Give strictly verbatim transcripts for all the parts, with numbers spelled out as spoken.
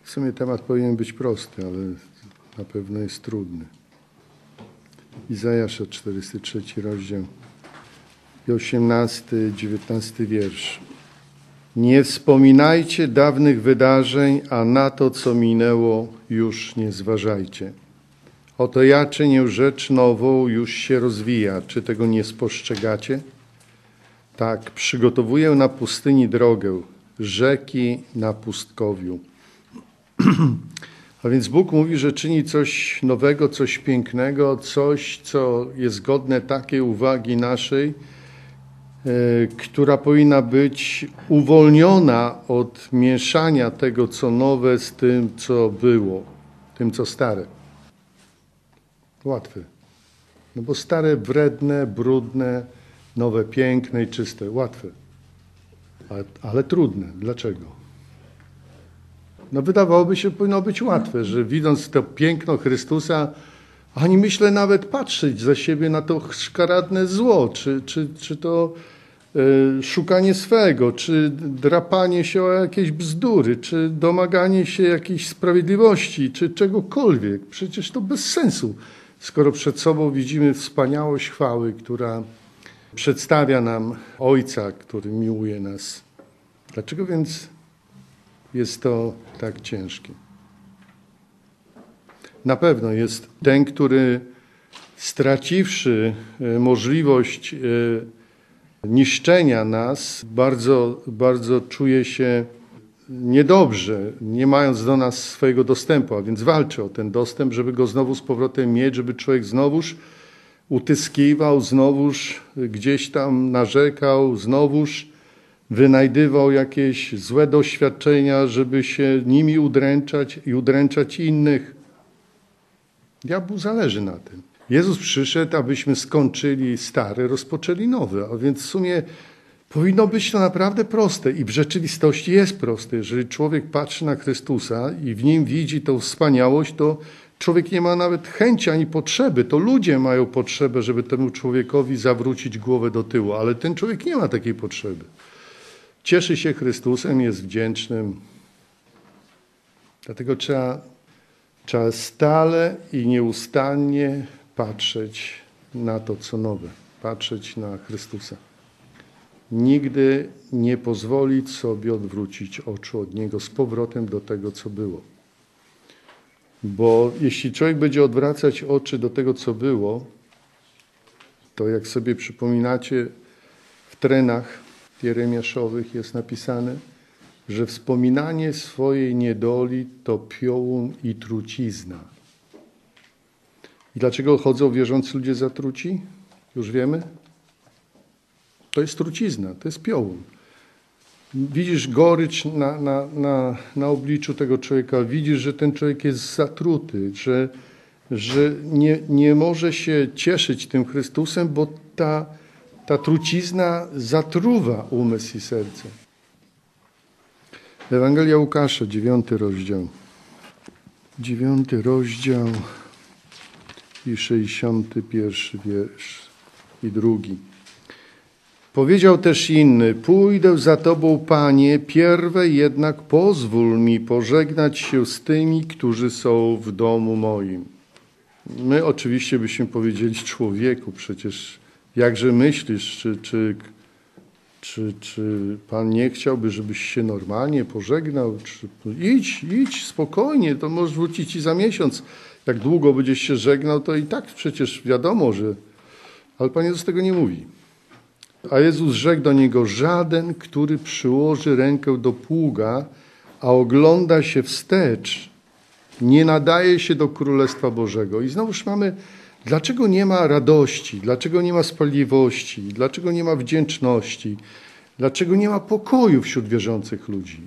W sumie temat powinien być prosty, ale na pewno jest trudny. Izajasza, czterdziesty trzeci rozdział i osiemnasty, dziewiętnasty wiersz. Nie wspominajcie dawnych wydarzeń, a na to, co minęło, już nie zważajcie. Oto ja czynię rzecz nową, już się rozwija. Czy tego nie spostrzegacie? Tak, przygotowuję na pustyni drogę, rzeki na pustkowiu. A więc Bóg mówi, że czyni coś nowego, coś pięknego, coś, co jest godne takiej uwagi naszej, która powinna być uwolniona od mieszania tego, co nowe z tym, co było, tym, co stare. Łatwe. No bo stare, wredne, brudne, nowe, piękne i czyste. Łatwe. Ale, ale trudne. Dlaczego? No wydawałoby się, powinno być łatwe, że widząc to piękno Chrystusa, ani myślę nawet patrzeć za siebie na to szkaradne zło, czy, czy, czy to y, szukanie swego, czy drapanie się o jakieś bzdury, czy domaganie się jakiejś sprawiedliwości, czy czegokolwiek. Przecież to bez sensu, skoro przed sobą widzimy wspaniałość chwały, która przedstawia nam Ojca, który miłuje nas. Dlaczego więc jest to tak ciężkie? Na pewno jest ten, który straciwszy możliwość niszczenia nas, bardzo, bardzo czuje się niedobrze, nie mając do nas swojego dostępu, a więc walczy o ten dostęp, żeby go znowu z powrotem mieć, żeby człowiek znowuż utyskiwał, znowuż gdzieś tam narzekał, znowuż wynajdywał jakieś złe doświadczenia, żeby się nimi udręczać i udręczać innych. Diabłu zależy na tym. Jezus przyszedł, abyśmy skończyli stare, rozpoczęli nowe, a więc w sumie powinno być to naprawdę proste i w rzeczywistości jest proste. Jeżeli człowiek patrzy na Chrystusa i w Nim widzi tą wspaniałość, to człowiek nie ma nawet chęci ani potrzeby. To ludzie mają potrzebę, żeby temu człowiekowi zawrócić głowę do tyłu, ale ten człowiek nie ma takiej potrzeby. Cieszy się Chrystusem, jest wdzięcznym. Dlatego trzeba, trzeba stale i nieustannie patrzeć na to, co nowe. Patrzeć na Chrystusa. Nigdy nie pozwolić sobie odwrócić oczu od Niego z powrotem do tego, co było. Bo jeśli człowiek będzie odwracać oczy do tego, co było, to jak sobie przypominacie, w trenach jeremiaszowych jest napisane, że wspominanie swojej niedoli to piołun i trucizna. I dlaczego chodzą wierzący ludzie zatruci? Już wiemy? To jest trucizna, to jest piołun. Widzisz gorycz na, na, na, na obliczu tego człowieka, widzisz, że ten człowiek jest zatruty, że, że nie, nie może się cieszyć tym Chrystusem, bo ta, ta trucizna zatruwa umysł i serce. Ewangelia Łukasza, dziewiąty rozdział. Dziewiąty rozdział i sześćdziesiąty pierwszy wiersz i drugi. Powiedział też inny, pójdę za Tobą, Panie, pierwej jednak pozwól mi pożegnać się z tymi, którzy są w domu moim. My oczywiście byśmy powiedzieli, człowieku, przecież jakże myślisz, czy, czy, czy, czy Pan nie chciałby, żebyś się normalnie pożegnał? Czy, idź, idź, spokojnie, to możesz wrócić i za miesiąc. Jak długo będziesz się żegnał, to i tak przecież wiadomo, że... Ale Pan Jezus tego nie mówi. A Jezus rzekł do niego, żaden, który przyłoży rękę do pługa, a ogląda się wstecz, nie nadaje się do Królestwa Bożego. I znowuż mamy, dlaczego nie ma radości, dlaczego nie ma sprawiedliwości, dlaczego nie ma wdzięczności, dlaczego nie ma pokoju wśród wierzących ludzi?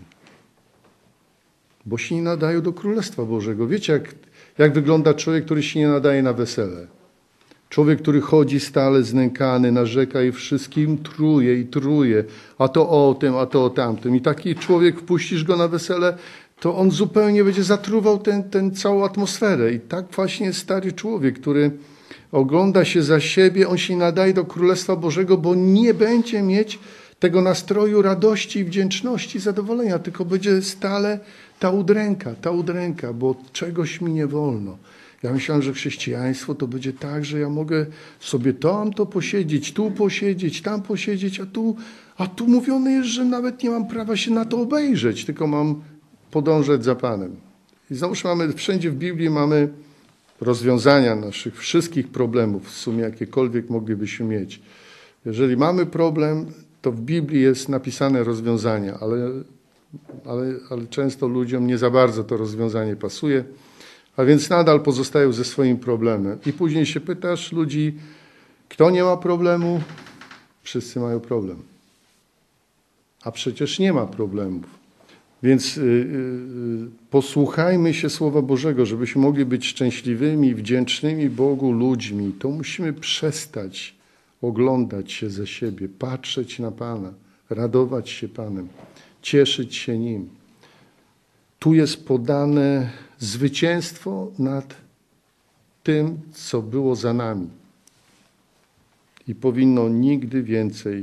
Bo się nie nadają do Królestwa Bożego. Wiecie, jak, jak wygląda człowiek, który się nie nadaje na wesele? Człowiek, który chodzi stale znękany, narzeka i wszystkim truje i truje, a to o tym, a to o tamtym. I taki człowiek, wpuścisz go na wesele, to on zupełnie będzie zatruwał ten, ten całą atmosferę. I tak właśnie jest stary człowiek, który ogląda się za siebie, on się nie nadaje do Królestwa Bożego, bo nie będzie mieć tego nastroju radości, wdzięczności, zadowolenia, tylko będzie stale ta udręka, ta udręka, bo czegoś mi nie wolno. Ja myślałem, że chrześcijaństwo to będzie tak, że ja mogę sobie tam to posiedzieć, tu posiedzieć, tam posiedzieć, a tu, a tu mówione jest, że nawet nie mam prawa się na to obejrzeć, tylko mam podążać za Panem. I znowuż mamy, wszędzie w Biblii mamy rozwiązania naszych wszystkich problemów, w sumie jakiekolwiek moglibyśmy mieć. Jeżeli mamy problem, to w Biblii jest napisane rozwiązania, ale, ale, ale często ludziom nie za bardzo to rozwiązanie pasuje, a więc nadal pozostają ze swoim problemem. I później się pytasz ludzi, kto nie ma problemu? Wszyscy mają problem. A przecież nie ma problemów. Więc yy, yy, posłuchajmy się Słowa Bożego, żebyśmy mogli być szczęśliwymi, wdzięcznymi Bogu ludźmi. To musimy przestać oglądać się ze siebie, patrzeć na Pana, radować się Panem, cieszyć się Nim. Tu jest podane zwycięstwo nad tym, co było za nami. I powinno nigdy więcej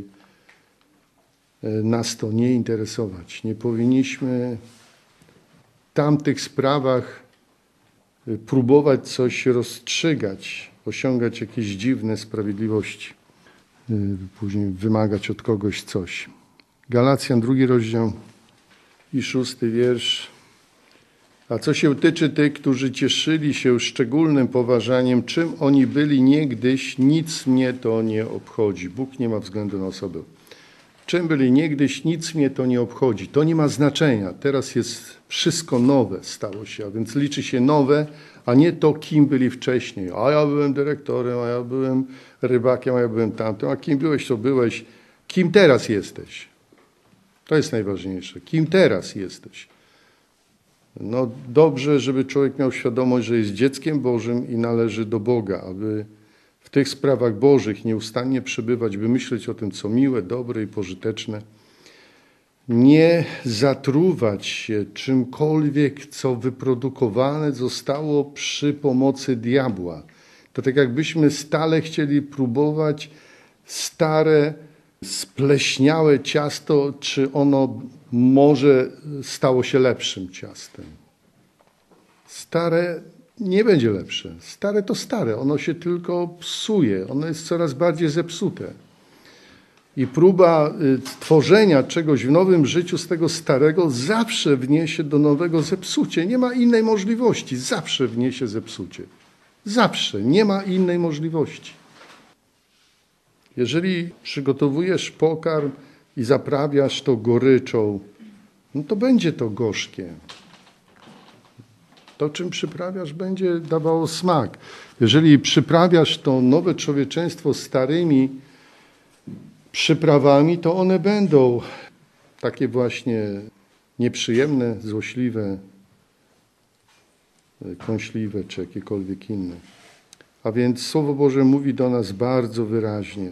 nas to nie interesować. Nie powinniśmy w tamtych sprawach próbować coś rozstrzygać, osiągać jakieś dziwne sprawiedliwości, później wymagać od kogoś coś. Galacjan, drugi rozdział i szósty wiersz. A co się tyczy tych, którzy cieszyli się szczególnym poważaniem, czym oni byli niegdyś, nic mnie to nie obchodzi. Bóg nie ma względu na osobę. Czym byli niegdyś, nic mnie to nie obchodzi. To nie ma znaczenia. Teraz jest wszystko nowe stało się, a więc liczy się nowe, a nie to, kim byli wcześniej. A ja byłem dyrektorem, a ja byłem rybakiem, a ja byłem tamtym. A kim byłeś, to byłeś. Kim teraz jesteś? To jest najważniejsze. Kim teraz jesteś? No dobrze, żeby człowiek miał świadomość, że jest dzieckiem Bożym i należy do Boga, aby w tych sprawach Bożych nieustannie przebywać, by myśleć o tym, co miłe, dobre i pożyteczne. Nie zatruwać się czymkolwiek, co wyprodukowane zostało przy pomocy diabła. To tak jakbyśmy stale chcieli próbować stare, spleśniałe ciasto, czy ono może stało się lepszym ciastem. Stare nie będzie lepsze. Stare to stare, ono się tylko psuje, ono jest coraz bardziej zepsute. I próba tworzenia czegoś w nowym życiu z tego starego zawsze wniesie do nowego zepsucie. Nie ma innej możliwości, zawsze wniesie zepsucie. Zawsze, nie ma innej możliwości. Jeżeli przygotowujesz pokarm i zaprawiasz to goryczą, no to będzie to gorzkie. To, czym przyprawiasz, będzie dawało smak. Jeżeli przyprawiasz to nowe człowieczeństwo starymi przyprawami, to one będą takie właśnie nieprzyjemne, złośliwe, kąśliwe czy jakiekolwiek inne. A więc Słowo Boże mówi do nas bardzo wyraźnie.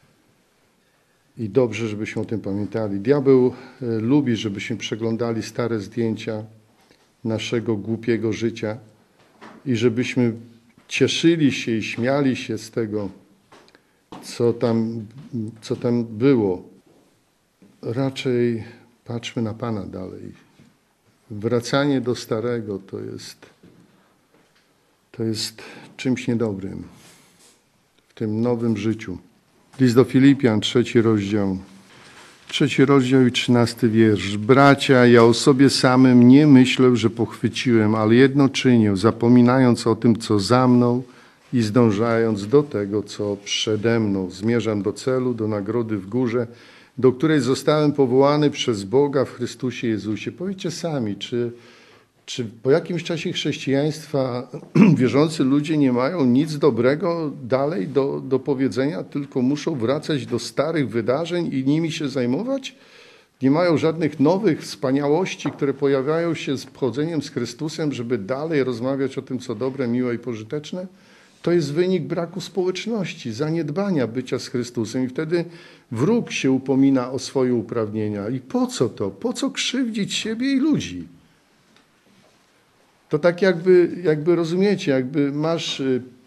I dobrze, żebyśmy o tym pamiętali. Diabeł lubi, żebyśmy przeglądali stare zdjęcia naszego głupiego życia i żebyśmy cieszyli się i śmiali się z tego, co tam, co tam było. Raczej patrzmy na Pana dalej. Wracanie do starego to jest, to jest czymś niedobrym w tym nowym życiu. List do Filipian, trzeci rozdział. Trzeci rozdział i trzynasty wiersz. Bracia, ja o sobie samym nie myślę, że pochwyciłem, ale jedno czynię, zapominając o tym, co za mną i zdążając do tego, co przede mną. Zmierzam do celu, do nagrody w górze, do której zostałem powołany przez Boga w Chrystusie Jezusie. Powiedzcie sami, czy, czy po jakimś czasie chrześcijaństwa wierzący ludzie nie mają nic dobrego dalej do, do powiedzenia, tylko muszą wracać do starych wydarzeń i nimi się zajmować? Nie mają żadnych nowych wspaniałości, które pojawiają się z wchodzeniem z Chrystusem, żeby dalej rozmawiać o tym, co dobre, miłe i pożyteczne? To jest wynik braku społeczności, zaniedbania bycia z Chrystusem i wtedy wróg się upomina o swoje uprawnienia. I po co to? Po co krzywdzić siebie i ludzi? To tak jakby, jakby rozumiecie, jakby masz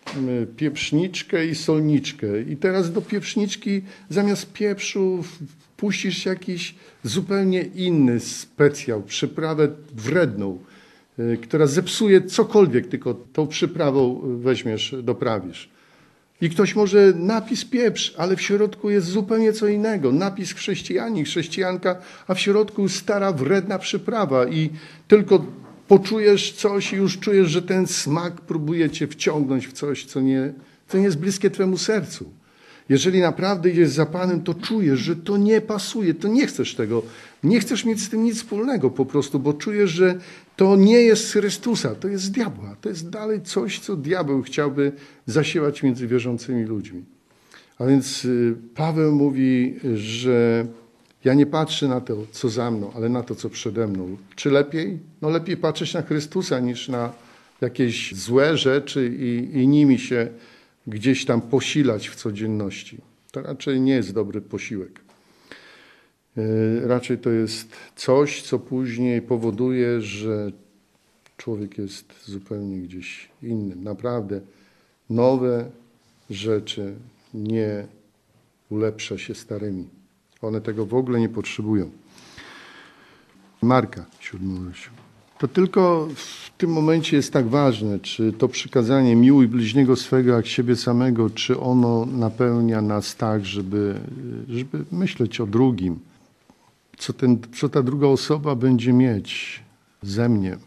pieprzniczkę i solniczkę. I teraz do pieprzniczki zamiast pieprzu puścisz jakiś zupełnie inny specjał, przyprawę wredną, która zepsuje cokolwiek, tylko tą przyprawą weźmiesz, doprawisz. I ktoś może napis pieprz, ale w środku jest zupełnie co innego. Napis chrześcijanin, chrześcijanka, a w środku stara, wredna przyprawa i tylko poczujesz coś i już czujesz, że ten smak próbuje cię wciągnąć w coś, co nie, co nie jest bliskie twemu sercu. Jeżeli naprawdę idziesz za Panem, to czujesz, że to nie pasuje, to nie chcesz tego. Nie chcesz mieć z tym nic wspólnego po prostu, bo czujesz, że to nie jest z Chrystusa, to jest z diabła. To jest dalej coś, co diabeł chciałby zasiewać między wierzącymi ludźmi. A więc Paweł mówi, że ja nie patrzę na to, co za mną, ale na to, co przede mną. Czy lepiej? No lepiej patrzeć na Chrystusa niż na jakieś złe rzeczy i, i nimi się gdzieś tam posilać w codzienności. To raczej nie jest dobry posiłek. Raczej to jest coś, co później powoduje, że człowiek jest zupełnie gdzieś innym. Naprawdę nowe rzeczy nie ulepsza się starymi. One tego w ogóle nie potrzebują. Marka, siódmy rozdział. To tylko w tym momencie jest tak ważne, czy to przykazanie miłuj bliźniego swego jak siebie samego, czy ono napełnia nas tak, żeby, żeby myśleć o drugim. Co, ten, co ta druga osoba będzie mieć ze mnie.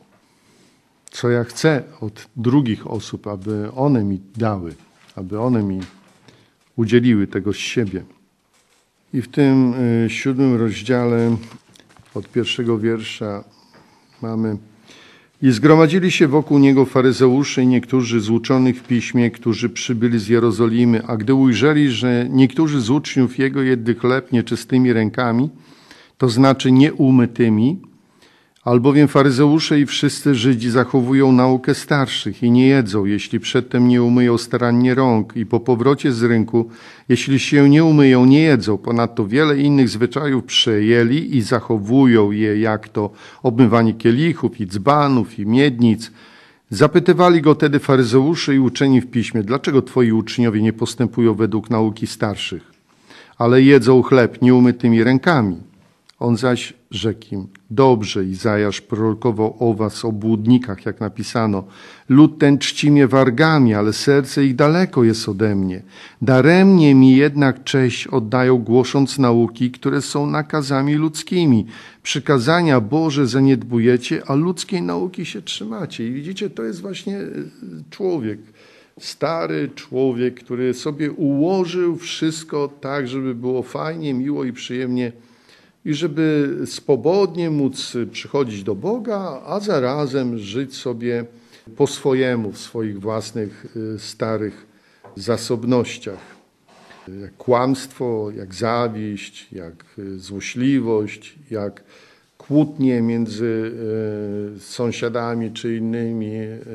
Co ja chcę od drugich osób, aby one mi dały, aby one mi udzieliły tego z siebie. I w tym y, siódmym rozdziale od pierwszego wiersza mamy: i zgromadzili się wokół niego faryzeusze i niektórzy z uczonych w piśmie, którzy przybyli z Jerozolimy, a gdy ujrzeli, że niektórzy z uczniów jego jedli chleb nieczystymi rękami, to znaczy nieumytymi, albowiem faryzeusze i wszyscy Żydzi zachowują naukę starszych i nie jedzą, jeśli przedtem nie umyją starannie rąk, i po powrocie z rynku, jeśli się nie umyją, nie jedzą. Ponadto wiele innych zwyczajów przejęli i zachowują je, jak to obmywanie kielichów i dzbanów i miednic. Zapytywali go tedy faryzeusze i uczeni w piśmie: dlaczego twoi uczniowie nie postępują według nauki starszych, ale jedzą chleb nieumytymi rękami? On zaś rzekł im: dobrze, Izajasz prorokował o was, o błudnikach, jak napisano: lud ten czci mnie wargami, ale serce ich daleko jest ode mnie. Daremnie mi jednak cześć oddają, głosząc nauki, które są nakazami ludzkimi. Przykazania Boże zaniedbujecie, a ludzkiej nauki się trzymacie. I widzicie, to jest właśnie człowiek, stary człowiek, który sobie ułożył wszystko tak, żeby było fajnie, miło i przyjemnie, i żeby swobodnie móc przychodzić do Boga, a zarazem żyć sobie po swojemu, w swoich własnych starych zasobnościach. Jak kłamstwo, jak zawiść, jak złośliwość, jak kłótnie między sąsiadami czy innymi,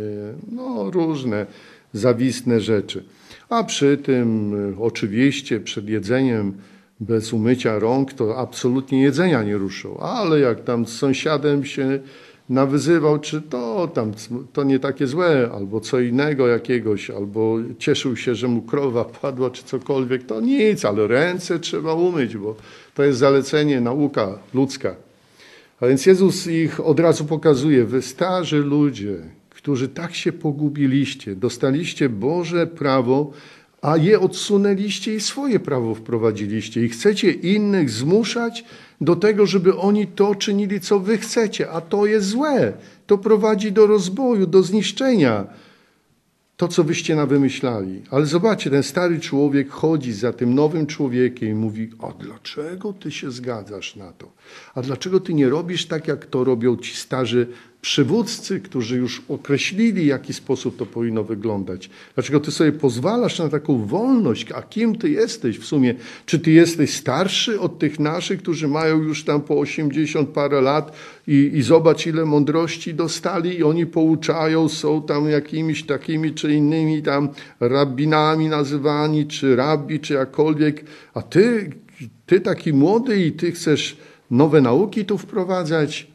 no różne zawistne rzeczy. A przy tym oczywiście przed jedzeniem bez umycia rąk to absolutnie jedzenia nie ruszą. Ale jak tam z sąsiadem się nawyzywał, czy to tam to nie takie złe, albo co innego jakiegoś, albo cieszył się, że mu krowa padła, czy cokolwiek, to nic, ale ręce trzeba umyć, bo to jest zalecenie, nauka ludzka. A więc Jezus ich od razu pokazuje: wy starzy ludzie, którzy tak się pogubiliście, dostaliście Boże prawo, a je odsunęliście i swoje prawo wprowadziliście i chcecie innych zmuszać do tego, żeby oni to czynili, co wy chcecie, a to jest złe. To prowadzi do rozboju, do zniszczenia. To, co wyście nawymyślali. Ale zobaczcie, ten stary człowiek chodzi za tym nowym człowiekiem i mówi: a dlaczego ty się zgadzasz na to? A dlaczego ty nie robisz tak, jak to robią ci starzy przywódcy, którzy już określili, w jaki sposób to powinno wyglądać? Dlaczego ty sobie pozwalasz na taką wolność? A kim ty jesteś w sumie? Czy ty jesteś starszy od tych naszych, którzy mają już tam po osiemdziesiąt parę lat i, i zobacz, ile mądrości dostali i oni pouczają, są tam jakimiś takimi czy innymi tam rabbinami nazywani, czy rabbi, czy jakkolwiek, a ty, ty taki młody i ty chcesz nowe nauki tu wprowadzać?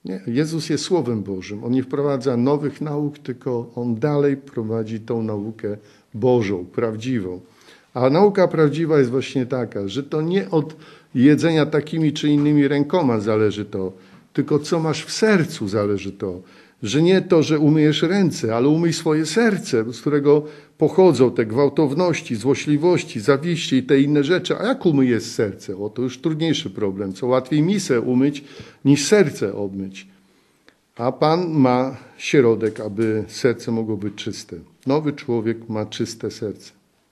Nie, Jezus jest Słowem Bożym. On nie wprowadza nowych nauk, tylko On dalej prowadzi tą naukę Bożą, prawdziwą. A nauka prawdziwa jest właśnie taka, że to nie od jedzenia takimi czy innymi rękoma zależy to, tylko co masz w sercu zależy to. Że nie to, że umyjesz ręce, ale umyj swoje serce, z którego pochodzą te gwałtowności, złośliwości, zawiści i te inne rzeczy. A jak umyjesz serce? O, to już trudniejszy problem. Co łatwiej misę umyć, niż serce obmyć. A Pan ma środek, aby serce mogło być czyste. Nowy człowiek ma czyste serce.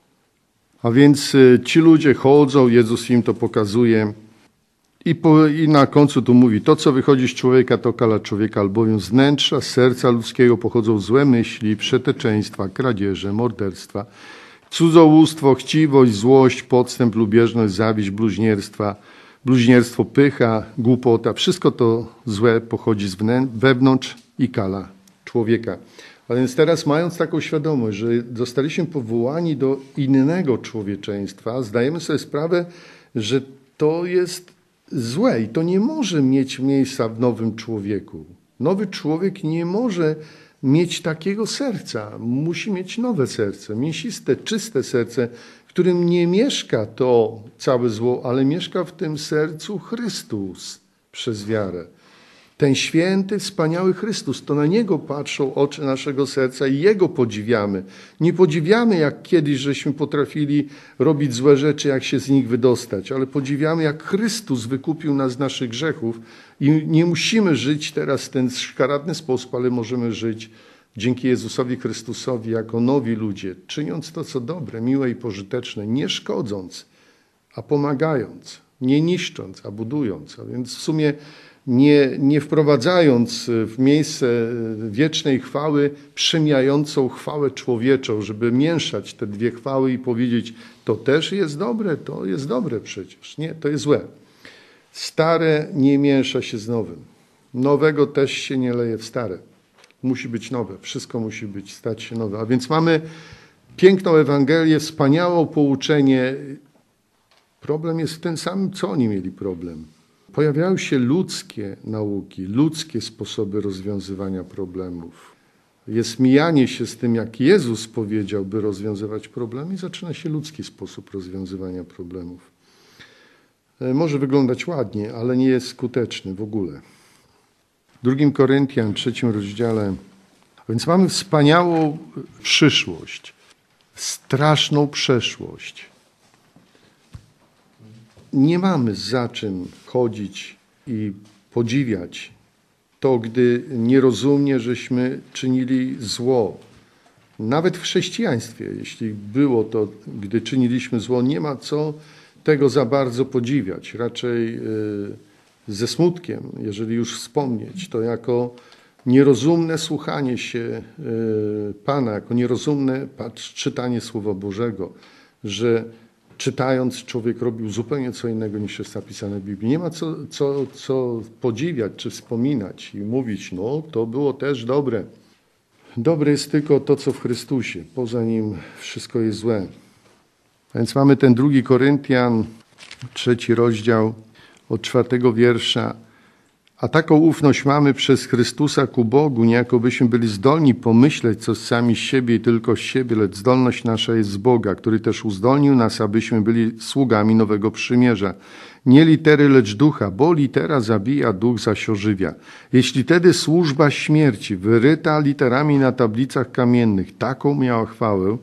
A więc ci ludzie chodzą, Jezus im to pokazuje. I, po, I na końcu tu mówi, to co wychodzi z człowieka, to kala człowieka, albowiem z wnętrza, z serca ludzkiego pochodzą złe myśli, przeteczeństwa, kradzieże, morderstwa, cudzołóstwo, chciwość, złość, podstęp, lubieżność, zawiść, bluźnierstwa, bluźnierstwo, pycha, głupota. Wszystko to złe pochodzi z wnę- wewnątrz i kala człowieka. A więc teraz mając taką świadomość, że zostaliśmy powołani do innego człowieczeństwa, zdajemy sobie sprawę, że to jest złe i to nie może mieć miejsca w nowym człowieku. Nowy człowiek nie może mieć takiego serca. Musi mieć nowe serce, mięsiste, czyste serce, w którym nie mieszka to całe zło, ale mieszka w tym sercu Chrystus przez wiarę. Ten święty, wspaniały Chrystus, to na Niego patrzą oczy naszego serca i Jego podziwiamy. Nie podziwiamy, jak kiedyś żeśmy potrafili robić złe rzeczy, jak się z nich wydostać, ale podziwiamy, jak Chrystus wykupił nas z naszych grzechów i nie musimy żyć teraz w ten szkaradny sposób, ale możemy żyć dzięki Jezusowi Chrystusowi jako nowi ludzie, czyniąc to, co dobre, miłe i pożyteczne, nie szkodząc, a pomagając, nie niszcząc, a budując. A więc w sumie Nie, nie wprowadzając w miejsce wiecznej chwały przemijającą chwałę człowieczą, żeby mieszać te dwie chwały i powiedzieć, to też jest dobre, to jest dobre przecież. Nie, to jest złe. Stare nie miesza się z nowym. Nowego też się nie leje w stare. Musi być nowe. Wszystko musi być, stać się nowe. A więc mamy piękną Ewangelię, wspaniałe pouczenie. Problem jest w tym samym, co oni mieli problem. Pojawiają się ludzkie nauki, ludzkie sposoby rozwiązywania problemów. Jest mijanie się z tym, jak Jezus powiedział, by rozwiązywać problemy i zaczyna się ludzki sposób rozwiązywania problemów. Może wyglądać ładnie, ale nie jest skuteczny w ogóle. W drugim Koryntian, trzecim rozdziale, więc mamy wspaniałą przyszłość, straszną przeszłość. Nie mamy za czym chodzić i podziwiać to, gdy nierozumnie żeśmy czynili zło. Nawet w chrześcijaństwie, jeśli było to, gdy czyniliśmy zło, nie ma co tego za bardzo podziwiać. Raczej ze smutkiem, jeżeli już wspomnieć, to jako nierozumne słuchanie się Pana, jako nierozumne patrz, czytanie Słowa Bożego, że czytając, człowiek robił zupełnie co innego niż jest napisane w Biblii. Nie ma co, co, co podziwiać czy wspominać i mówić, no to było też dobre. Dobre jest tylko to, co w Chrystusie. Poza nim wszystko jest złe. A więc mamy ten drugi Koryntian, trzeci rozdział od czwartego wiersza. A taką ufność mamy przez Chrystusa ku Bogu, niejako byśmy byli zdolni pomyśleć coś sami z siebie i tylko z siebie, lecz zdolność nasza jest z Boga, który też uzdolnił nas, abyśmy byli sługami nowego przymierza. Nie litery, lecz ducha, bo litera zabija, duch zaś ożywia. Jeśli tedy służba śmierci, wyryta literami na tablicach kamiennych, taką miała chwałę,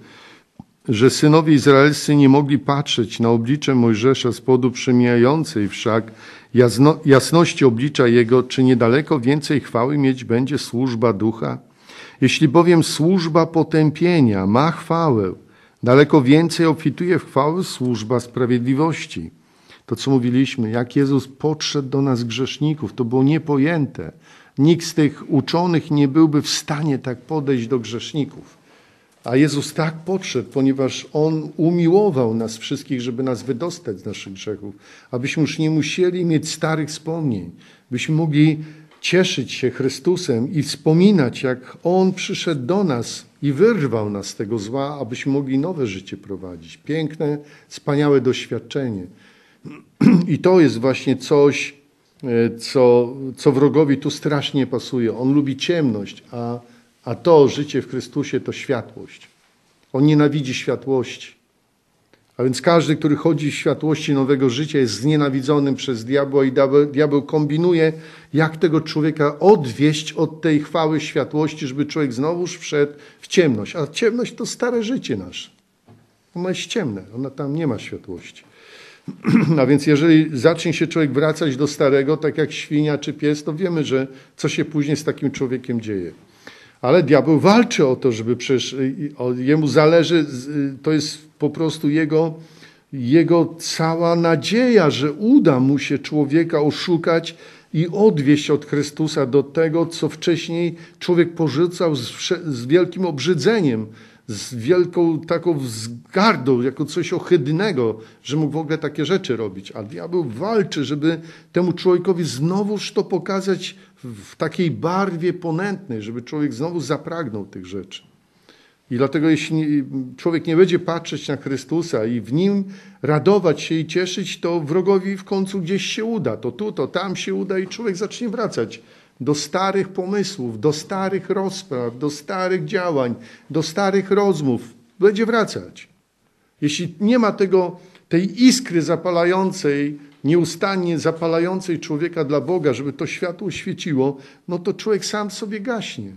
że synowie izraelscy nie mogli patrzeć na oblicze Mojżesza z powodu przemijającej wszak jasno, jasności oblicza jego, czy niedaleko więcej chwały mieć będzie służba ducha? Jeśli bowiem służba potępienia ma chwałę, daleko więcej obfituje w chwałę służba sprawiedliwości. To, co mówiliśmy, jak Jezus podszedł do nas grzeszników, to było niepojęte. Nikt z tych uczonych nie byłby w stanie tak podejść do grzeszników. A Jezus tak podszedł, ponieważ On umiłował nas wszystkich, żeby nas wydostać z naszych grzechów, abyśmy już nie musieli mieć starych wspomnień, byśmy mogli cieszyć się Chrystusem i wspominać, jak On przyszedł do nas i wyrwał nas z tego zła, abyśmy mogli nowe życie prowadzić. Piękne, wspaniałe doświadczenie. I to jest właśnie coś, co, co wrogowi tu strasznie pasuje. On lubi ciemność, a, a to życie w Chrystusie to światłość. On nienawidzi światłości. A więc każdy, który chodzi w światłości nowego życia, jest znienawidzonym przez diabła i diabeł, diabeł kombinuje, jak tego człowieka odwieść od tej chwały światłości, żeby człowiek znowuż wszedł w ciemność. A ciemność to stare życie nasze. Ono jest ciemne, ona tam nie ma światłości. A więc jeżeli zacznie się człowiek wracać do starego, tak jak świnia czy pies, to wiemy, że co się później z takim człowiekiem dzieje. Ale diabeł walczy o to, żeby przecież jemu zależy, to jest po prostu jego, jego cała nadzieja, że uda mu się człowieka oszukać i odwieść od Chrystusa do tego, co wcześniej człowiek porzucał z, z wielkim obrzydzeniem, z wielką taką wzgardą, jako coś ohydnego, że mógł w ogóle takie rzeczy robić. A diabeł walczy, żeby temu człowiekowi znowuż to pokazać w takiej barwie ponętnej, żeby człowiek znowu zapragnął tych rzeczy. I dlatego jeśli człowiek nie będzie patrzeć na Chrystusa i w Nim radować się i cieszyć, to wrogowi w końcu gdzieś się uda. To tu, to tam się uda i człowiek zacznie wracać do starych pomysłów, do starych rozpraw, do starych działań, do starych rozmów. Będzie wracać. Jeśli nie ma tego, tej iskry zapalającej, nieustannie zapalającej człowieka dla Boga, żeby to światło świeciło, no to człowiek sam sobie gaśnie.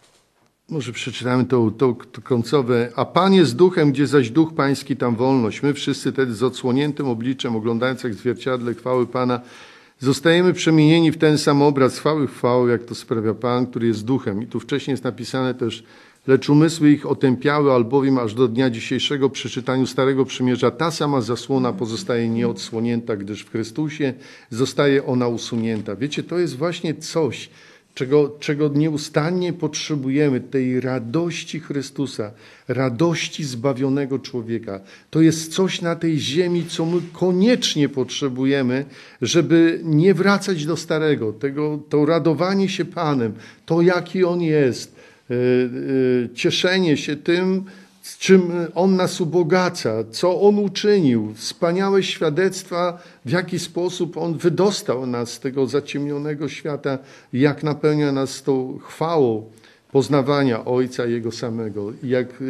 Może przeczytamy to, to, to końcowe. A Pan jest duchem, gdzie zaś duch pański, tam wolność. My wszyscy wtedy z odsłoniętym obliczem, oglądając jak w zwierciadle chwały Pana, zostajemy przemienieni w ten sam obraz chwały chwały, jak to sprawia Pan, który jest duchem. I tu wcześniej jest napisane też, lecz umysły ich otępiały, albowiem aż do dnia dzisiejszego przy czytaniu Starego Przymierza ta sama zasłona pozostaje nieodsłonięta, gdyż w Chrystusie zostaje ona usunięta. Wiecie, to jest właśnie coś, Czego, czego nieustannie potrzebujemy, tej radości Chrystusa, radości zbawionego człowieka. To jest coś na tej ziemi, co my koniecznie potrzebujemy, żeby nie wracać do starego. Tego, to radowanie się Panem, to jaki On jest, yy, yy, cieszenie się tym, z czym On nas ubogaca, co On uczynił, wspaniałe świadectwa, w jaki sposób On wydostał nas z tego zaciemnionego świata, jak napełnia nas tą chwałą poznawania Ojca Jego samego. Jak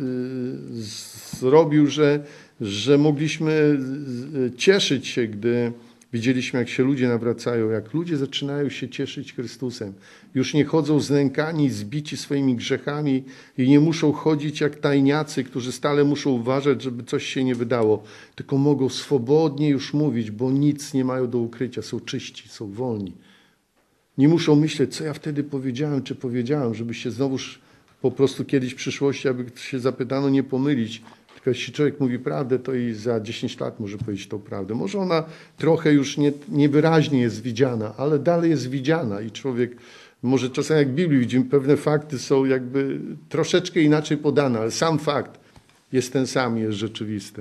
zrobił, że, że mogliśmy cieszyć się, gdy widzieliśmy, jak się ludzie nawracają, jak ludzie zaczynają się cieszyć Chrystusem. Już nie chodzą znękani, zbici swoimi grzechami i nie muszą chodzić jak tajniacy, którzy stale muszą uważać, żeby coś się nie wydało, tylko mogą swobodnie już mówić, bo nic nie mają do ukrycia, są czyści, są wolni. Nie muszą myśleć, co ja wtedy powiedziałem, czy powiedziałem, żeby się znowuż po prostu kiedyś w przyszłości, aby się zapytano, nie pomylić. Tylko jeśli człowiek mówi prawdę, to i za dziesięć lat może powiedzieć tą prawdę. Może ona trochę już nie, niewyraźnie jest widziana, ale dalej jest widziana i człowiek, może czasami jak w Biblii widzimy, pewne fakty są jakby troszeczkę inaczej podane, ale sam fakt jest ten sam, jest rzeczywisty.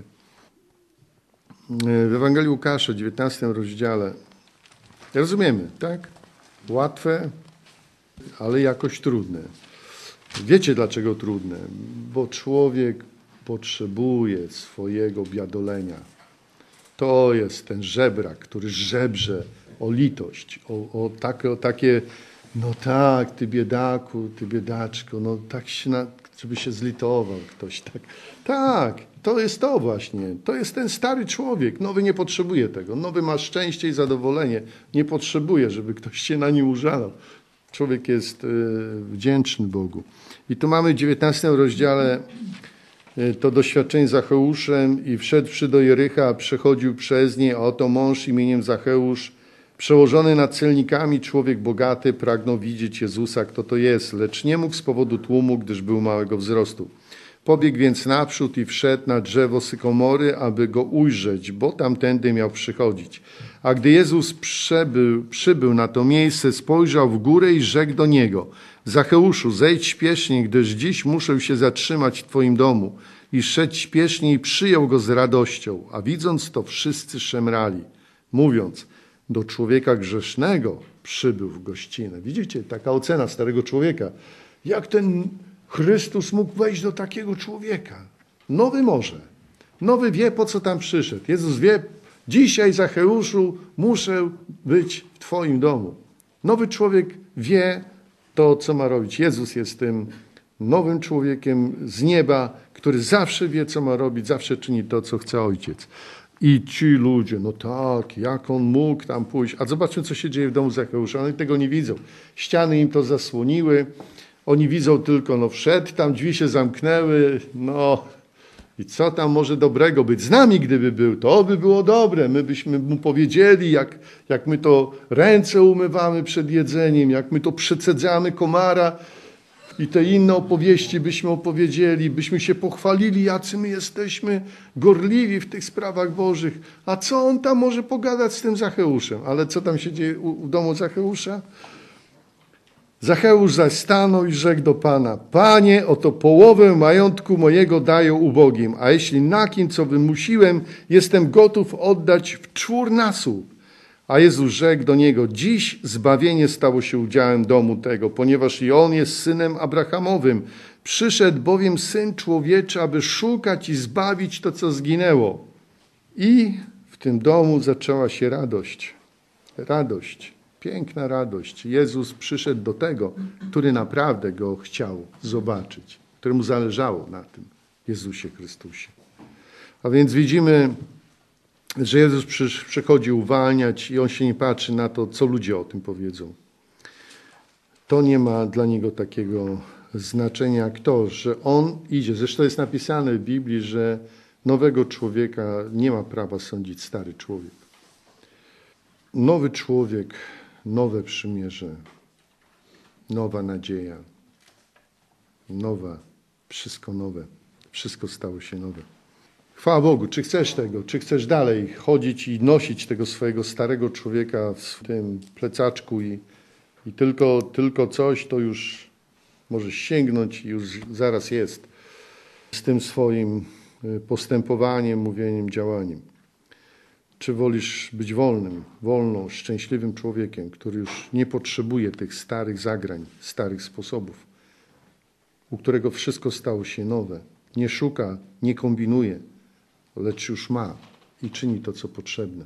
W Ewangelii Łukasza, dziewiętnastym rozdziale, rozumiemy, tak? Łatwe, ale jakoś trudne. Wiecie dlaczego trudne? Bo człowiek potrzebuje swojego biadolenia. To jest ten żebrak, który żebrze o litość, o, o, takie, o takie, no tak, ty biedaku, ty biedaczko, no tak się, na, żeby się zlitował ktoś. Tak, tak, to jest to właśnie. To jest ten stary człowiek. Nowy nie potrzebuje tego. Nowy ma szczęście i zadowolenie. Nie potrzebuje, żeby ktoś się na nim użalał. Człowiek jest y, wdzięczny Bogu. I tu mamy w dziewiętnastym rozdziale to doświadczenie z Zacheuszem i wszedłszy do Jericha, a przechodził przez nie, a oto mąż imieniem Zacheusz, przełożony nad celnikami, człowiek bogaty, pragnął widzieć Jezusa, kto to jest, lecz nie mógł z powodu tłumu, gdyż był małego wzrostu. Pobiegł więc naprzód i wszedł na drzewo sykomory, aby go ujrzeć, bo tamtędy miał przychodzić. A gdy Jezus przybył, przybył na to miejsce, spojrzał w górę i rzekł do niego: Zacheuszu, zejdź śpiesznie, gdyż dziś muszę się zatrzymać w Twoim domu. I szedł śpiesznie i przyjął go z radością. A widząc to, wszyscy szemrali, mówiąc: do człowieka grzesznego przybył w gościnę. Widzicie, taka ocena starego człowieka. Jak ten Chrystus mógł wejść do takiego człowieka? Nowy może. Nowy wie, po co tam przyszedł. Jezus wie, Dzisiaj, Zacheuszu, muszę być w Twoim domu. Nowy człowiek wie to, co ma robić. Jezus jest tym nowym człowiekiem z nieba, który zawsze wie, co ma robić, zawsze czyni to, co chce Ojciec. I ci ludzie, no tak, jak on mógł tam pójść. A zobaczmy, co się dzieje w domu Zacheusza. Oni tego nie widzą. Ściany im to zasłoniły. Oni widzą tylko, no wszedł tam, drzwi się zamknęły, no i co tam może dobrego być? Z nami gdyby był, to by było dobre. My byśmy mu powiedzieli, jak, jak my to ręce umywamy przed jedzeniem, jak my to przecedzamy komara i te inne opowieści byśmy opowiedzieli, byśmy się pochwalili, jacy my jesteśmy gorliwi w tych sprawach bożych. A co on tam może pogadać z tym Zacheuszem? Ale co tam się dzieje u, u domu Zacheusza? Zacheusz zaś stanął i rzekł do Pana: Panie, oto połowę majątku mojego daję ubogim, a jeśli na kim, co wymusiłem, jestem gotów oddać w czwórnasób. A Jezus rzekł do niego: dziś zbawienie stało się udziałem domu tego, ponieważ i on jest synem Abrahamowym. Przyszedł bowiem Syn Człowieczy, aby szukać i zbawić to, co zginęło. I w tym domu zaczęła się radość. Radość. Piękna radość. Jezus przyszedł do tego, który naprawdę go chciał zobaczyć, któremu zależało na tym Jezusie Chrystusie. A więc widzimy, że Jezus przychodzi uwalniać i on się nie patrzy na to, co ludzie o tym powiedzą. To nie ma dla niego takiego znaczenia jak to, że on idzie. Zresztą jest napisane w Biblii, że nowego człowieka nie ma prawa sądzić stary człowiek. Nowy człowiek, nowe przymierze, nowa nadzieja, nowa, wszystko nowe, wszystko stało się nowe. Chwała Bogu, czy chcesz tego, czy chcesz dalej chodzić i nosić tego swojego starego człowieka w tym plecaczku i, i tylko, tylko coś, to już możesz sięgnąć i już zaraz jest z tym swoim postępowaniem, mówieniem, działaniem. Czy wolisz być wolnym, wolną, szczęśliwym człowiekiem, który już nie potrzebuje tych starych zagrań, starych sposobów, u którego wszystko stało się nowe, nie szuka, nie kombinuje, lecz już ma i czyni to, co potrzebne.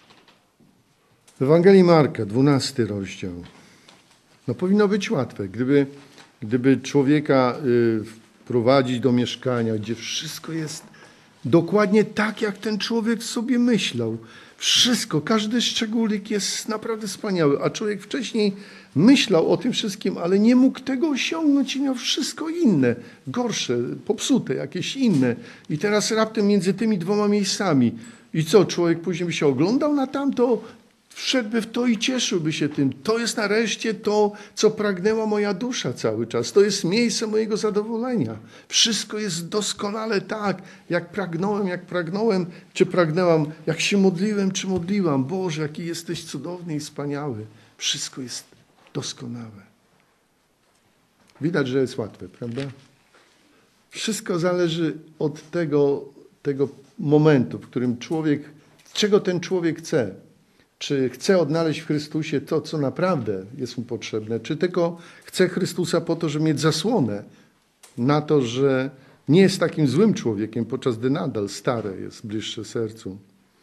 W Ewangelii Marka, dwunasty rozdział. No powinno być łatwe, gdyby, gdyby człowieka y, wprowadzić do mieszkania, gdzie wszystko jest dokładnie tak, jak ten człowiek sobie myślał. Wszystko, każdy szczególik jest naprawdę wspaniały, a człowiek wcześniej myślał o tym wszystkim, ale nie mógł tego osiągnąć i miał wszystko inne, gorsze, popsute, jakieś inne. I teraz raptem między tymi dwoma miejscami. I co, człowiek później by się oglądał na tamto, wszedłby w to i cieszyłby się tym. To jest nareszcie to, co pragnęła moja dusza cały czas. To jest miejsce mojego zadowolenia. Wszystko jest doskonale tak, jak pragnąłem, jak pragnąłem, czy pragnęłam, jak się modliłem, czy modliłam. Boże, jaki jesteś cudowny i wspaniały. Wszystko jest doskonałe. Widać, że jest łatwe, prawda? Wszystko zależy od tego, tego momentu, w którym człowiek, czego ten człowiek chce. Czy chce odnaleźć w Chrystusie to, co naprawdę jest mu potrzebne, czy tylko chce Chrystusa po to, żeby mieć zasłonę na to, że nie jest takim złym człowiekiem, podczas gdy nadal stare jest bliższe sercu.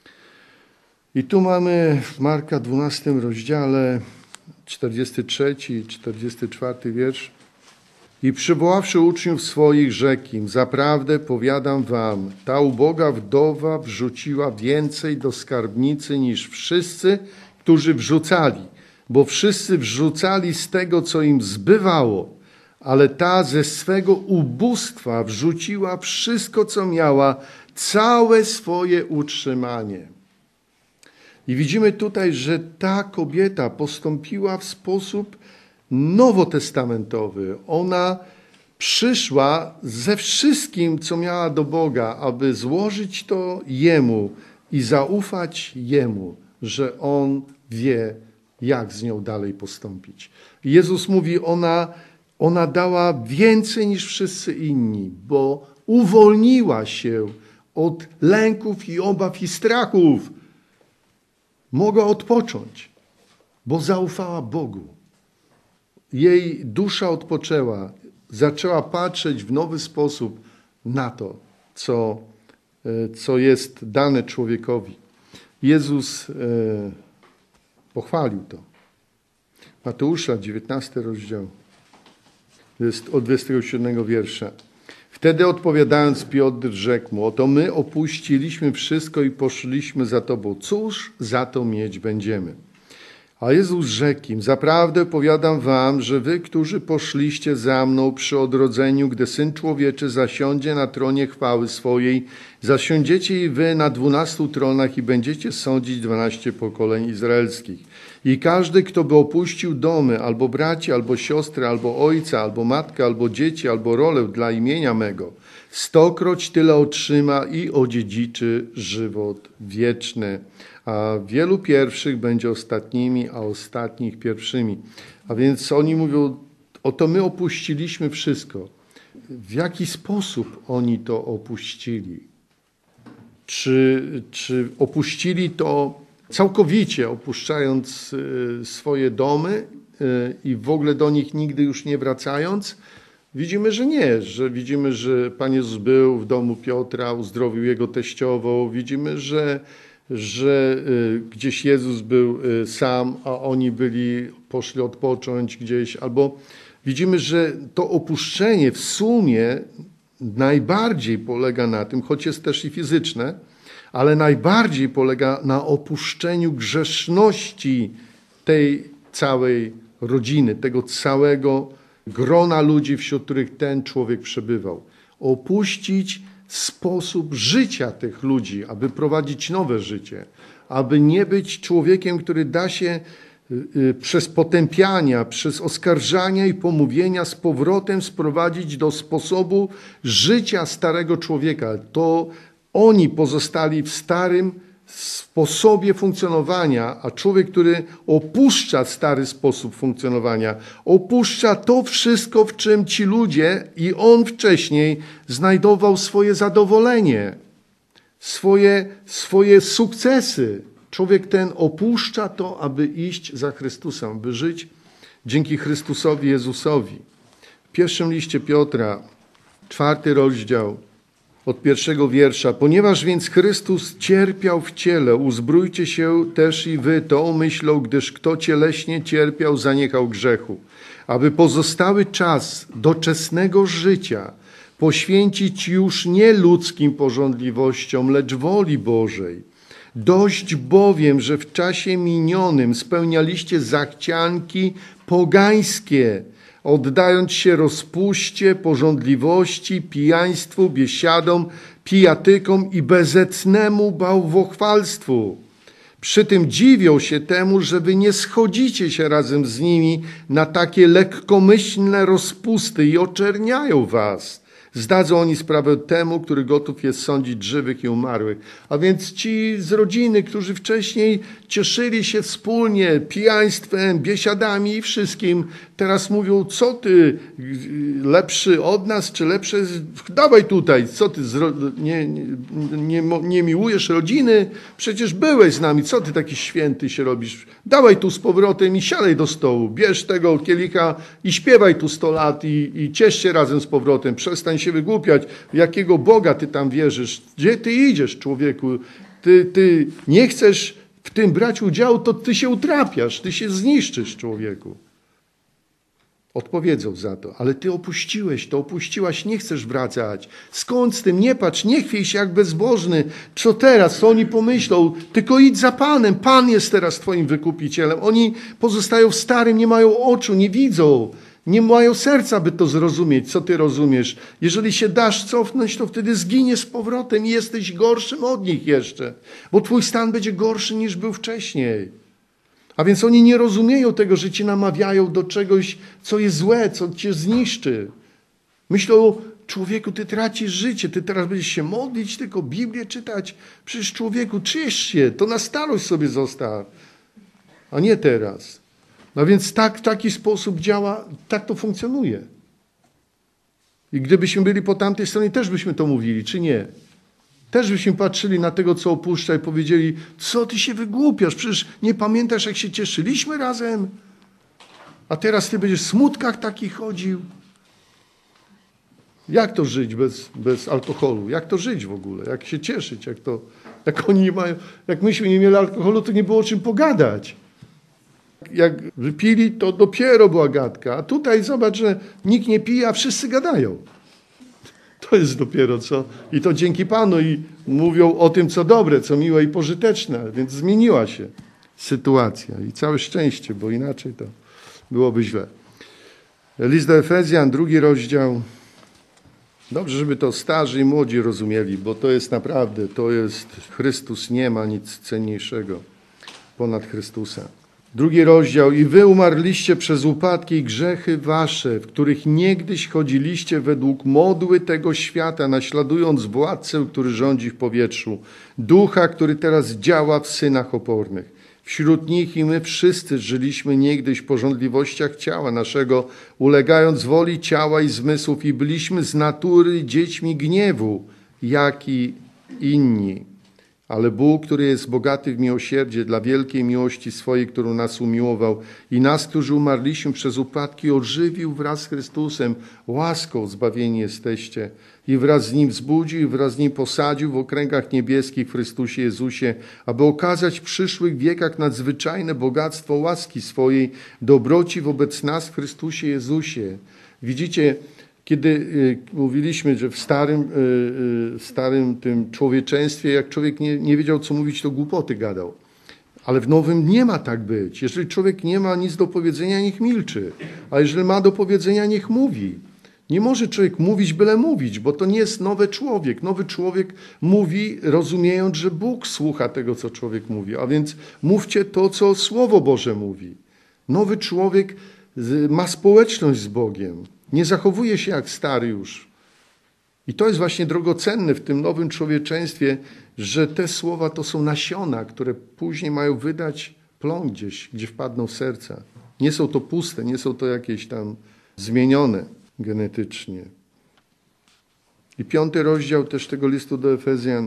I tu mamy w Marka dwunastym rozdziale, czterdziesty trzeci i czterdziesty czwarty wiersz. I przywoławszy uczniów swoich, rzekł im: zaprawdę powiadam wam, ta uboga wdowa wrzuciła więcej do skarbnicy niż wszyscy, którzy wrzucali, bo wszyscy wrzucali z tego, co im zbywało, ale ta ze swego ubóstwa wrzuciła wszystko, co miała, całe swoje utrzymanie. I widzimy tutaj, że ta kobieta postąpiła w sposób nowotestamentowy. Ona przyszła ze wszystkim, co miała do Boga, aby złożyć to Jemu i zaufać Jemu, że On wie, jak z nią dalej postąpić. Jezus mówi, ona, ona dała więcej niż wszyscy inni, bo uwolniła się od lęków i obaw i strachów. Mogła odpocząć, bo zaufała Bogu. Jej dusza odpoczęła, zaczęła patrzeć w nowy sposób na to, co, co jest dane człowiekowi. Jezus e, pochwalił to. Mateusza, dziewiętnasty rozdział, od dwudziestego siódmego wiersza. Wtedy odpowiadając Piotr rzekł mu, oto my opuściliśmy wszystko i poszliśmy za Tobą. Cóż za to mieć będziemy? A Jezus rzekł im, zaprawdę powiadam wam, że wy, którzy poszliście za mną przy odrodzeniu, gdy Syn Człowieczy zasiądzie na tronie chwały swojej, zasiądziecie i wy na dwunastu tronach i będziecie sądzić dwanaście pokoleń izraelskich. I każdy, kto by opuścił domy, albo braci, albo siostry, albo ojca, albo matkę, albo dzieci, albo rolę dla imienia mego, stokroć tyle otrzyma i odziedziczy żywot wieczny. A wielu pierwszych będzie ostatnimi, a ostatnich pierwszymi. A więc oni mówią, oto my opuściliśmy wszystko. W jaki sposób oni to opuścili? Czy, czy opuścili to całkowicie, opuszczając swoje domy i w ogóle do nich nigdy już nie wracając? Widzimy, że nie, że widzimy, że Pan Jezus był w domu Piotra, uzdrowił jego teściową. Widzimy, że że gdzieś Jezus był sam, a oni byli, poszli odpocząć gdzieś, albo widzimy, że to opuszczenie w sumie najbardziej polega na tym, choć jest też i fizyczne, ale najbardziej polega na opuszczeniu grzeszności tej całej rodziny, tego całego grona ludzi, wśród których ten człowiek przebywał. Opuścić sposób życia tych ludzi, aby prowadzić nowe życie, aby nie być człowiekiem, który da się przez potępiania, przez oskarżania i pomówienia z powrotem sprowadzić do sposobu życia starego człowieka. To oni pozostali w starym sposobie funkcjonowania, a człowiek, który opuszcza stary sposób funkcjonowania, opuszcza to wszystko, w czym ci ludzie i on wcześniej znajdował swoje zadowolenie, swoje, swoje sukcesy. Człowiek ten opuszcza to, aby iść za Chrystusem, aby żyć dzięki Chrystusowi Jezusowi. W pierwszym liście Piotra, czwarty rozdział, od pierwszego wiersza. Ponieważ więc Chrystus cierpiał w ciele, uzbrójcie się też i wy tą myślą, gdyż kto cieleśnie cierpiał, zaniechał grzechu, aby pozostały czas doczesnego życia poświęcić już nie ludzkim pożądliwościom, lecz woli Bożej. Dość bowiem, że w czasie minionym spełnialiście zachcianki pogańskie, oddając się rozpuście, pożądliwości, pijaństwu, biesiadom, pijatykom i bezecnemu bałwochwalstwu. Przy tym dziwią się temu, że wy nie schodzicie się razem z nimi na takie lekkomyślne rozpusty i oczerniają was. Zdadzą oni sprawę temu, który gotów jest sądzić żywych i umarłych. A więc ci z rodziny, którzy wcześniej cieszyli się wspólnie pijaństwem, biesiadami i wszystkim, teraz mówią, co ty, lepszy od nas, czy lepszy, dawaj tutaj, co ty, nie, nie, nie, nie miłujesz rodziny? Przecież byłeś z nami, co ty taki święty się robisz? Dawaj tu z powrotem i siadaj do stołu, bierz tego kielicha i śpiewaj tu sto lat i, i ciesz się razem z powrotem, przestań się wygłupiać, w jakiego Boga ty tam wierzysz, gdzie ty idziesz, człowieku, ty, ty nie chcesz w tym brać udziału, to ty się utrapiasz, ty się zniszczysz, człowieku. Odpowiedzą za to, ale ty opuściłeś to, opuściłaś, nie chcesz wracać. Skąd z tym? Nie patrz, nie chwiej się jak bezbożny. Co teraz? Co oni pomyślą? Tylko idź za Panem. Pan jest teraz twoim wykupicielem. Oni pozostają w starym, nie mają oczu, nie widzą. Nie mają serca, by to zrozumieć, co ty rozumiesz. Jeżeli się dasz cofnąć, to wtedy zginiesz z powrotem i jesteś gorszym od nich jeszcze. Bo twój stan będzie gorszy niż był wcześniej. A więc oni nie rozumieją tego, że ci namawiają do czegoś, co jest złe, co cię zniszczy. Myślą, człowieku, ty tracisz życie, ty teraz będziesz się modlić, tylko Biblię czytać. Przecież człowieku, ciesz się, to na starość sobie zostaw, a nie teraz. No więc tak, w taki sposób działa, tak to funkcjonuje. I gdybyśmy byli po tamtej stronie, też byśmy to mówili, czy nie? Też byśmy patrzyli na tego, co opuszcza i powiedzieli, co ty się wygłupiasz, przecież nie pamiętasz, jak się cieszyliśmy razem? A teraz ty będziesz w smutkach takich chodził? Jak to żyć bez, bez alkoholu? Jak to żyć w ogóle? Jak się cieszyć? Jak to, Jak oni nie mają, jak myśmy nie mieli alkoholu, to nie było o czym pogadać. Jak wypili, to dopiero była gadka. A tutaj zobacz, że nikt nie pije, a wszyscy gadają. To jest dopiero co. I to dzięki Panu. I mówią o tym, co dobre, co miłe i pożyteczne. Więc zmieniła się sytuacja. I całe szczęście, bo inaczej to byłoby źle. List do Efezjan, drugi rozdział. Dobrze, żeby to starzy i młodzi rozumieli, bo to jest naprawdę, to jest Chrystus, nie ma nic cenniejszego ponad Chrystusa. Drugi rozdział. I wy umarliście przez upadki i grzechy wasze, w których niegdyś chodziliście według modły tego świata, naśladując władcę, który rządzi w powietrzu, ducha, który teraz działa w synach opornych. Wśród nich i my wszyscy żyliśmy niegdyś w pożądliwościach ciała naszego, ulegając woli ciała i zmysłów i byliśmy z natury dziećmi gniewu, jak i inni. Ale Bóg, który jest bogaty w miłosierdzie dla wielkiej miłości swojej, którą nas umiłował i nas, którzy umarliśmy przez upadki, ożywił wraz z Chrystusem. Łaską zbawieni jesteście. I wraz z Nim wzbudził i wraz z Nim posadził w okręgach niebieskich w Chrystusie Jezusie, aby okazać w przyszłych wiekach nadzwyczajne bogactwo łaski swojej, dobroci wobec nas w Chrystusie Jezusie. Widzicie, kiedy y, mówiliśmy, że w starym, y, y, w starym tym człowieczeństwie, jak człowiek nie, nie wiedział, co mówić, to głupoty gadał. Ale w nowym nie ma tak być. Jeżeli człowiek nie ma nic do powiedzenia, niech milczy. A jeżeli ma do powiedzenia, niech mówi. Nie może człowiek mówić byle mówić, bo to nie jest nowy człowiek. Nowy człowiek mówi, rozumiejąc, że Bóg słucha tego, co człowiek mówi. A więc mówcie to, co Słowo Boże mówi. Nowy człowiek ma społeczność z Bogiem. Nie zachowuje się jak stary już. I to jest właśnie drogocenne w tym nowym człowieczeństwie, że te słowa to są nasiona, które później mają wydać plon gdzieś, gdzie wpadną w serca. Nie są to puste, nie są to jakieś tam zmienione genetycznie. I piąty rozdział też tego listu do Efezjan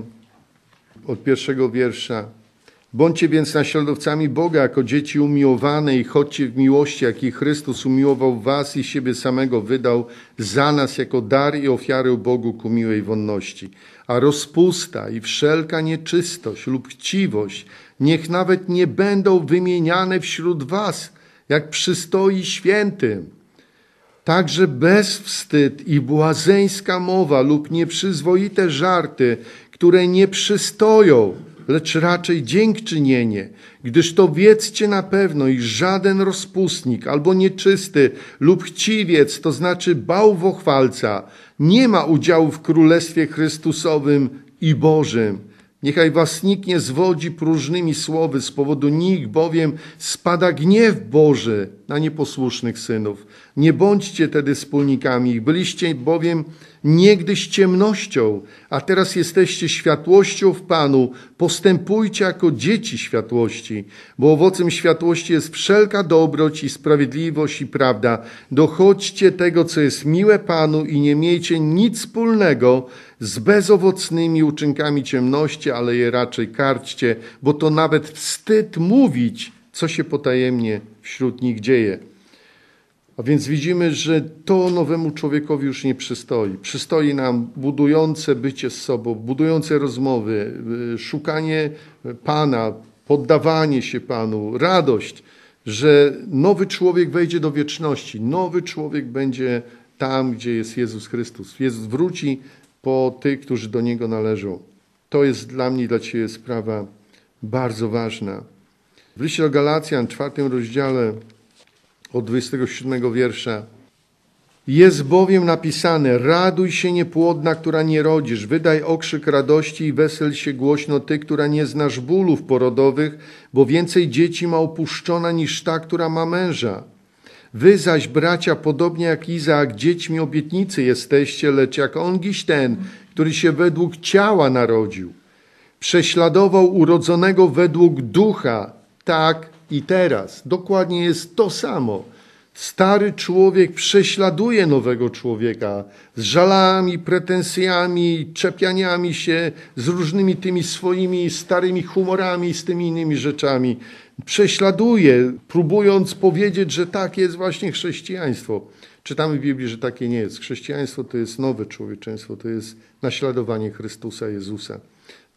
od pierwszego wiersza. Bądźcie więc naśladowcami Boga jako dzieci umiłowane i chodźcie w miłości, jaki Chrystus umiłował was i siebie samego wydał za nas jako dar i ofiarę Bogu ku miłej wonności. A rozpusta i wszelka nieczystość lub chciwość niech nawet nie będą wymieniane wśród was, jak przystoi świętym. Także bezwstyd i błazeńska mowa lub nieprzyzwoite żarty, które nie przystoją, lecz raczej dziękczynienie, gdyż to wiedzcie na pewno, iż żaden rozpustnik albo nieczysty lub chciwiec, to znaczy bałwochwalca, nie ma udziału w Królestwie Chrystusowym i Bożym. Niechaj was nikt nie zwodzi próżnymi słowy, z powodu nich bowiem spada gniew Boży na nieposłusznych synów. Nie bądźcie tedy wspólnikami ich, byliście bowiem niegdyś ciemnością, a teraz jesteście światłością w Panu. Postępujcie jako dzieci światłości, bo owocem światłości jest wszelka dobroć i sprawiedliwość i prawda. Dochodźcie tego, co jest miłe Panu i nie miejcie nic wspólnego z bezowocnymi uczynkami ciemności, ale je raczej karćcie, bo to nawet wstyd mówić, co się potajemnie wśród nich dzieje. A więc widzimy, że to nowemu człowiekowi już nie przystoi. Przystoi nam budujące bycie z sobą, budujące rozmowy, szukanie Pana, poddawanie się Panu, radość, że nowy człowiek wejdzie do wieczności. Nowy człowiek będzie tam, gdzie jest Jezus Chrystus. Jezus wróci po tych, którzy do Niego należą. To jest dla mnie i dla Ciebie sprawa bardzo ważna. W liście do Galacjan, czwartym rozdziale, od dwudziestego siódmego wiersza. Jest bowiem napisane, raduj się niepłodna, która nie rodzisz, wydaj okrzyk radości i wesel się głośno ty, która nie znasz bólów porodowych, bo więcej dzieci ma opuszczona niż ta, która ma męża. Wy zaś, bracia, podobnie jak Izaak, dziećmi obietnicy jesteście, lecz jak ongiś ten, który się według ciała narodził, prześladował urodzonego według ducha, tak i teraz. Dokładnie jest to samo. Stary człowiek prześladuje nowego człowieka z żalami, pretensjami, czepianiami się, z różnymi tymi swoimi starymi humorami i z tymi innymi rzeczami. Prześladuje, próbując powiedzieć, że tak jest właśnie chrześcijaństwo. Czytamy w Biblii, że takie nie jest. Chrześcijaństwo to jest nowe człowieczeństwo, to jest naśladowanie Chrystusa Jezusa.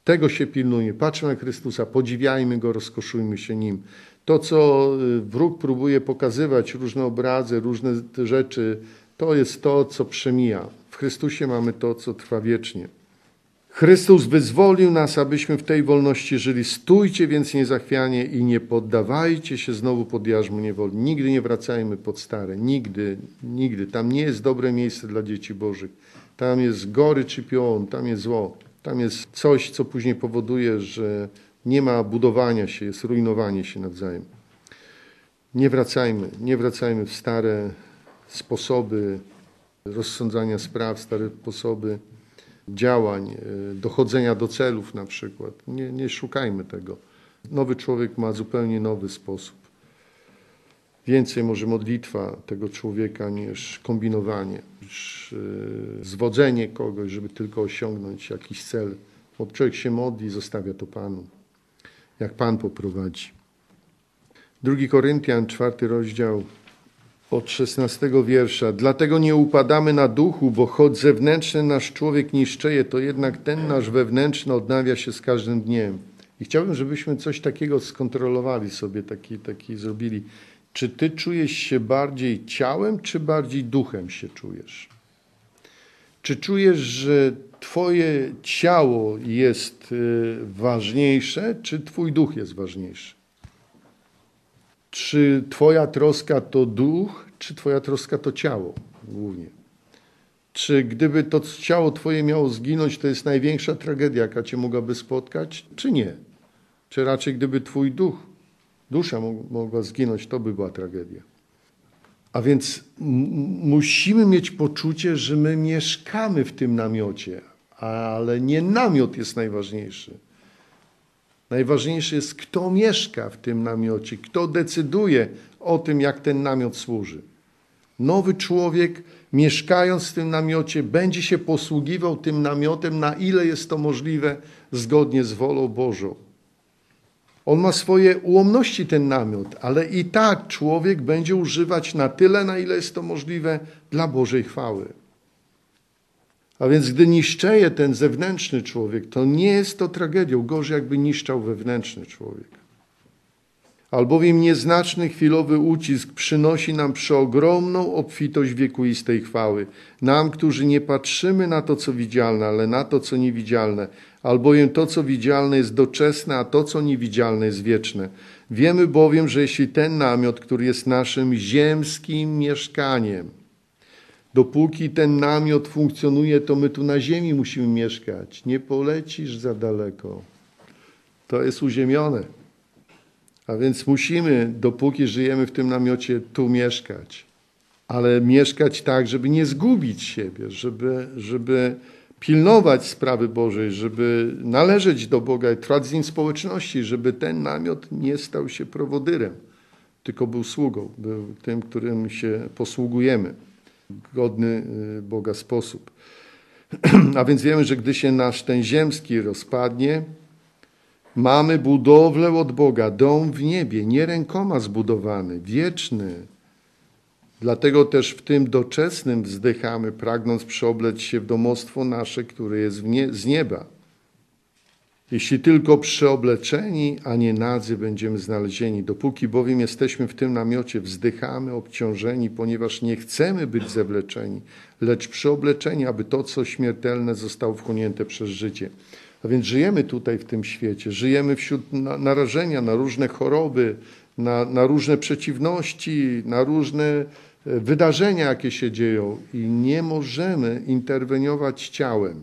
Tego się pilnujmy. Patrzmy na Chrystusa, podziwiajmy Go, rozkoszujmy się Nim. To, co wróg próbuje pokazywać, różne obrazy, różne rzeczy, to jest to, co przemija. W Chrystusie mamy to, co trwa wiecznie. Chrystus wyzwolił nas, abyśmy w tej wolności żyli. Stójcie więc niezachwianie i nie poddawajcie się znowu pod jarzmo niewoli. Nigdy nie wracajmy pod stare. Nigdy, nigdy. Tam nie jest dobre miejsce dla dzieci Bożych. Tam jest gorycz i piołun, tam jest zło. Tam jest coś, co później powoduje, że nie ma budowania się, jest rujnowanie się nawzajem. Nie wracajmy, nie wracajmy w stare sposoby rozsądzania spraw, stare sposoby działań, dochodzenia do celów na przykład. Nie, nie szukajmy tego. Nowy człowiek ma zupełnie nowy sposób. Więcej może modlitwa tego człowieka niż kombinowanie, niż zwodzenie kogoś, żeby tylko osiągnąć jakiś cel. Bo człowiek się modli, zostawia to Panu, jak Pan poprowadzi. Drugi Koryntian, czwarty rozdział, od szesnastego wiersza. Dlatego nie upadamy na duchu, bo choć zewnętrzny nasz człowiek niszczeje, to jednak ten nasz wewnętrzny odnawia się z każdym dniem. I chciałbym, żebyśmy coś takiego skontrolowali sobie, taki, taki zrobili. Czy ty czujesz się bardziej ciałem, czy bardziej duchem się czujesz? Czy czujesz, że twoje ciało jest ważniejsze, czy twój duch jest ważniejszy? Czy twoja troska to duch, czy twoja troska to ciało głównie? Czy gdyby to ciało twoje miało zginąć, to jest największa tragedia, jaka cię mogłaby spotkać, czy nie? Czy raczej gdyby twój duch, dusza mogła zginąć, to by była tragedia. A więc musimy mieć poczucie, że my mieszkamy w tym namiocie, ale nie namiot jest najważniejszy. Najważniejsze jest, kto mieszka w tym namiocie, kto decyduje o tym, jak ten namiot służy. Nowy człowiek, mieszkając w tym namiocie, będzie się posługiwał tym namiotem, na ile jest to możliwe, zgodnie z wolą Bożą. On ma swoje ułomności, ten namiot, ale i tak człowiek będzie używać na tyle, na ile jest to możliwe, dla Bożej chwały. A więc gdy niszczeje ten zewnętrzny człowiek, to nie jest to tragedią. Gorzej jakby niszczał wewnętrzny człowiek. Albowiem nieznaczny chwilowy ucisk przynosi nam przeogromną obfitość wiekuistej chwały. Nam, którzy nie patrzymy na to, co widzialne, ale na to, co niewidzialne. Albowiem to, co widzialne jest doczesne, a to, co niewidzialne jest wieczne. Wiemy bowiem, że jeśli ten namiot, który jest naszym ziemskim mieszkaniem, dopóki ten namiot funkcjonuje, to my tu na ziemi musimy mieszkać. Nie polecisz za daleko. To jest uziemione. A więc musimy, dopóki żyjemy w tym namiocie, tu mieszkać. Ale mieszkać tak, żeby nie zgubić siebie, żeby, żeby pilnować sprawy Bożej, żeby należeć do Boga i trwać z Nim społeczności, żeby ten namiot nie stał się prowodyrem, tylko był sługą, był tym, którym się posługujemy. Godny Boga sposób. A więc wiemy, że gdy się nasz ten ziemski rozpadnie, mamy budowlę od Boga, dom w niebie, nie rękoma zbudowany, wieczny. Dlatego też w tym doczesnym wzdychamy, pragnąc przeoblec się w domostwo nasze, które jest nie, z nieba. Jeśli tylko przeobleczeni, a nie nadzy będziemy znalezieni. Dopóki bowiem jesteśmy w tym namiocie, wzdychamy obciążeni, ponieważ nie chcemy być zewleczeni, lecz przeobleczeni, aby to, co śmiertelne, zostało wchłonięte przez życie. A więc żyjemy tutaj w tym świecie, żyjemy wśród narażenia na różne choroby, na, na różne przeciwności, na różne wydarzenia, jakie się dzieją i nie możemy interweniować ciałem.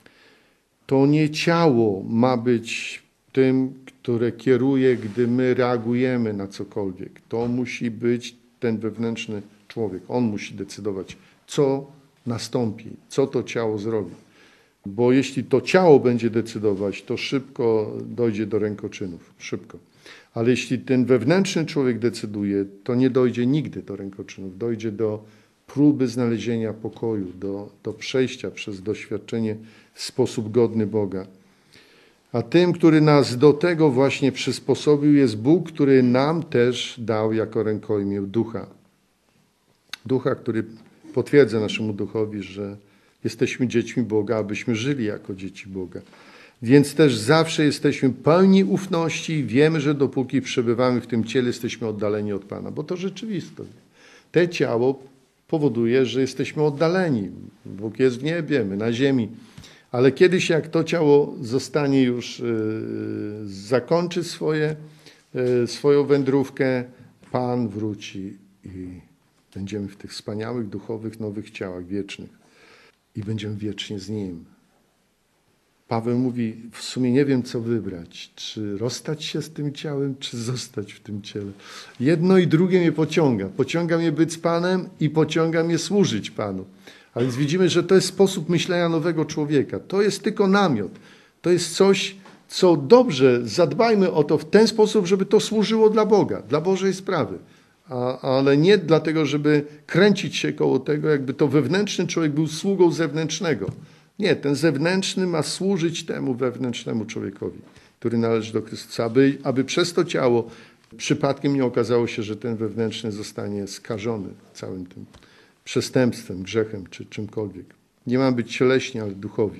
To nie ciało ma być tym, które kieruje, gdy my reagujemy na cokolwiek. To musi być ten wewnętrzny człowiek. On musi decydować, co nastąpi, co to ciało zrobi. Bo jeśli to ciało będzie decydować, to szybko dojdzie do rękoczynów. Szybko. Ale jeśli ten wewnętrzny człowiek decyduje, to nie dojdzie nigdy do rękoczynów. Dojdzie do próby znalezienia pokoju, do, do przejścia przez doświadczenie w sposób godny Boga. A tym, który nas do tego właśnie przysposobił, jest Bóg, który nam też dał jako rękojmię ducha. Ducha, który potwierdza naszemu duchowi, że jesteśmy dziećmi Boga, abyśmy żyli jako dzieci Boga. Więc też zawsze jesteśmy pełni ufności i wiemy, że dopóki przebywamy w tym ciele, jesteśmy oddaleni od Pana. Bo to rzeczywistość. Te ciało powoduje, że jesteśmy oddaleni. Bóg jest w niebie, my na ziemi. Ale kiedyś, jak to ciało zostanie już, yy, zakończy swoje, yy, swoją wędrówkę, Pan wróci i będziemy w tych wspaniałych, duchowych, nowych ciałach wiecznych. I będziemy wiecznie z Nim. Paweł mówi, w sumie nie wiem, co wybrać. Czy rozstać się z tym ciałem, czy zostać w tym ciele. Jedno i drugie mnie pociąga. Pociąga mnie być z Panem i pociąga mnie służyć Panu. A więc widzimy, że to jest sposób myślenia nowego człowieka. To jest tylko namiot. To jest coś, co dobrze, zadbajmy o to w ten sposób, żeby to służyło dla Boga, dla Bożej sprawy. A, ale nie dlatego, żeby kręcić się koło tego, jakby to wewnętrzny człowiek był sługą zewnętrznego. Nie, ten zewnętrzny ma służyć temu wewnętrznemu człowiekowi, który należy do Chrystusa, aby, aby przez to ciało przypadkiem nie okazało się, że ten wewnętrzny zostanie skażony całym tym przestępstwem, grzechem czy czymkolwiek. Nie mamy być cieleśni, ale duchowi.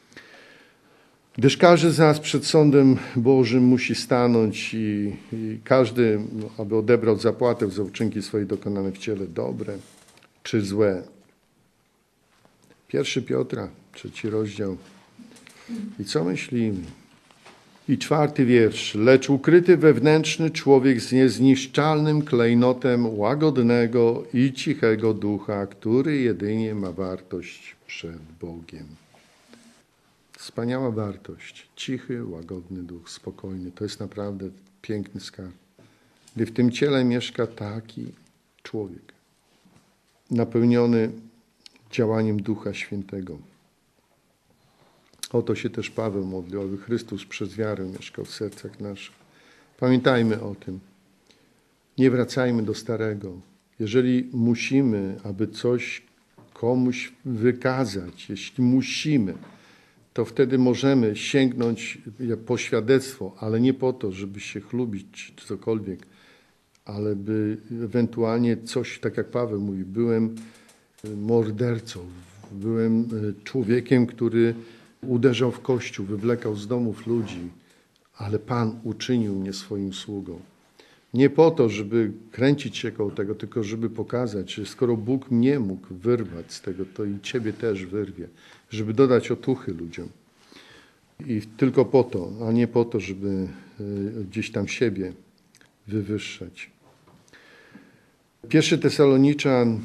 Gdyż każdy z nas przed sądem Bożym musi stanąć i, i każdy, aby odebrał zapłatę za uczynki swoje dokonane w ciele, dobre czy złe. Pierwszy Piotra, trzeci rozdział. I co myślimy? I czwarty wiersz. Lecz ukryty wewnętrzny człowiek z niezniszczalnym klejnotem łagodnego i cichego ducha, który jedynie ma wartość przed Bogiem. Wspaniała wartość. Cichy, łagodny duch, spokojny. To jest naprawdę piękny skarb. Gdy w tym ciele mieszka taki człowiek, napełniony działaniem Ducha Świętego. O to się też Paweł modlił, aby Chrystus przez wiarę mieszkał w sercach naszych. Pamiętajmy o tym. Nie wracajmy do starego. Jeżeli musimy, aby coś komuś wykazać, jeśli musimy, to wtedy możemy sięgnąć po świadectwo, ale nie po to, żeby się chlubić czy cokolwiek, ale by ewentualnie coś, tak jak Paweł mówi, byłem mordercą, byłem człowiekiem, który uderzał w kościół, wywlekał z domów ludzi, ale Pan uczynił mnie swoim sługą. Nie po to, żeby kręcić się koło tego, tylko żeby pokazać, że skoro Bóg mnie mógł wyrwać z tego, to i ciebie też wyrwie, żeby dodać otuchy ludziom. I tylko po to, a nie po to, żeby gdzieś tam siebie wywyższać. Pierwszy Tesaloniczan,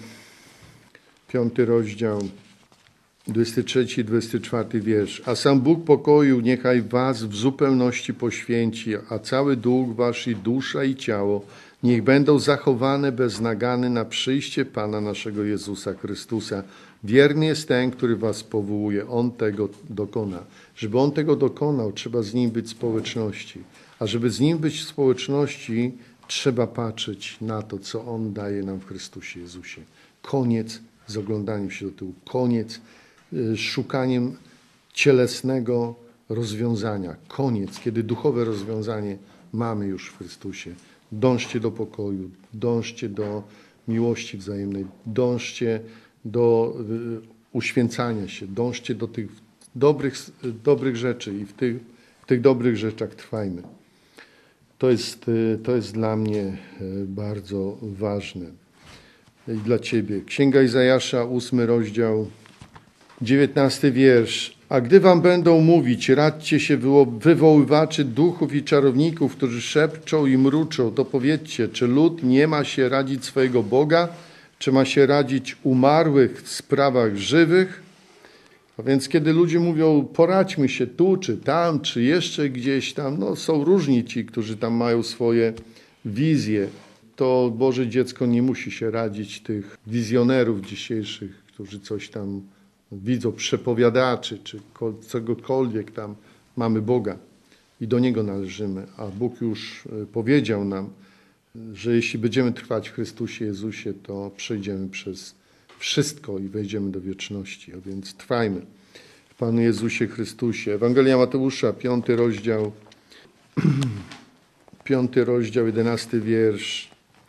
piąty rozdział, dwudziesty trzeci i dwudziesty czwarty wiersz. A sam Bóg pokoju niechaj was w zupełności poświęci, a cały duch wasz i dusza i ciało niech będą zachowane bez nagany na przyjście Pana naszego Jezusa Chrystusa. Wierny jest ten, który was powołuje. On tego dokona. Żeby On tego dokonał, trzeba z Nim być w społeczności. A żeby z Nim być w społeczności, trzeba patrzeć na to, co On daje nam w Chrystusie Jezusie. Koniec z oglądaniem się do tyłu. Koniec y, szukaniem cielesnego rozwiązania. Koniec, kiedy duchowe rozwiązanie mamy już w Chrystusie. Dążcie do pokoju, dążcie do miłości wzajemnej, dążcie do y, uświęcania się, dążcie do tych dobrych, dobrych rzeczy i w tych, w tych dobrych rzeczach trwajmy. To jest, y, to jest dla mnie y, bardzo ważne i dla ciebie. Księga Izajasza, ósmy rozdział, dziewiętnasty wiersz. A gdy wam będą mówić, radźcie się wywoływaczy duchów i czarowników, którzy szepczą i mruczą, to powiedzcie, czy lud nie ma się radzić swojego Boga, czy ma się radzić umarłych w sprawach żywych? A więc kiedy ludzie mówią, poradźmy się tu, czy tam, czy jeszcze gdzieś tam, no są różni ci, którzy tam mają swoje wizje, to Boże dziecko nie musi się radzić tych wizjonerów dzisiejszych, którzy coś tam widzą, przepowiadaczy, czy cokolwiek tam. Mamy Boga i do Niego należymy, a Bóg już powiedział nam, że jeśli będziemy trwać w Chrystusie Jezusie, to przejdziemy przez wszystko i wejdziemy do wieczności. A więc trwajmy w Panu Jezusie Chrystusie. Ewangelia Mateusza, piąty rozdział, piąty rozdział, jedenasty wiersz.